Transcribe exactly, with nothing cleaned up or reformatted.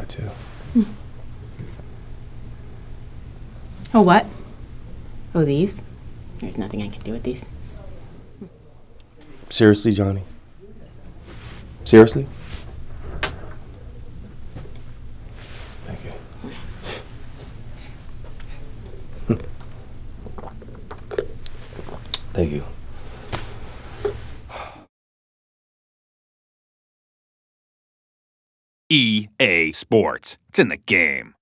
that too. Oh, what? Oh, these? There's nothing I can do with these. Seriously, Johnny? Seriously? Thank you. Thank you. E A Sports. It's in the game.